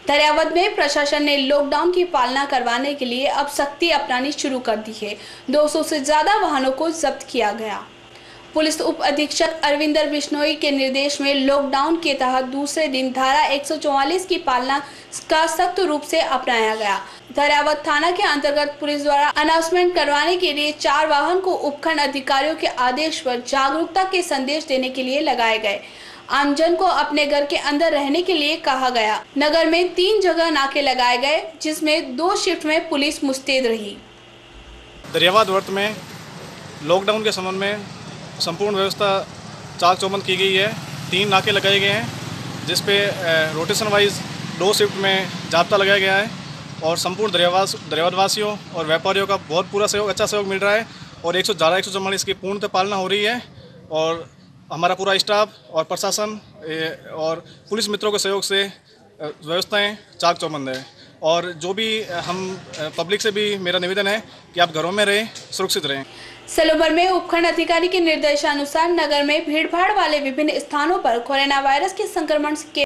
दरियावद में प्रशासन ने लॉकडाउन की पालना करवाने के लिए अब सख्ती अपनानी शुरू कर दी है। 200 से ज्यादा वाहनों को जब्त किया गया। पुलिस उप अधीक्षक अरविंदर बिश्नोई के निर्देश में लॉकडाउन के तहत दूसरे दिन धारा 144 की पालना का सख्त रूप से अपनाया गया। दरियावद थाना के अंतर्गत पुलिस द्वारा अनाउंसमेंट करवाने के लिए 4 वाहन को उपखंड अधिकारियों के आदेश पर जागरूकता के संदेश देने के लिए लगाए गए। आमजन को अपने घर के अंदर रहने के लिए कहा गया। नगर में 3 जगह नाके लगाए गए, जिसमें 2 शिफ्ट में पुलिस मुस्तैद रही। दरियावद वर्त में लॉकडाउन के संबंध में संपूर्ण व्यवस्था चाक चौबंद की गई है। 3 नाके लगाए गए हैं, जिसपे रोटेशन वाइज 2 शिफ्ट में जाब्ता लगाया गया है और संपूर्ण दरियावद वासियों और व्यापारियों का बहुत पूरा सहयोग, अच्छा सहयोग मिल रहा है और 144 की पूर्णतः पालना हो रही है और हमारा पूरा स्टाफ और प्रशासन और पुलिस मित्रों के सहयोग से व्यवस्थाएं चाक चौबंद है। और जो भी हम पब्लिक से भी मेरा निवेदन है कि आप घरों में रहें, सुरक्षित रहें। सलोबर में उपखंड अधिकारी के निर्देशानुसार नगर में भीड़भाड़ वाले विभिन्न स्थानों पर कोरोना वायरस के संक्रमण के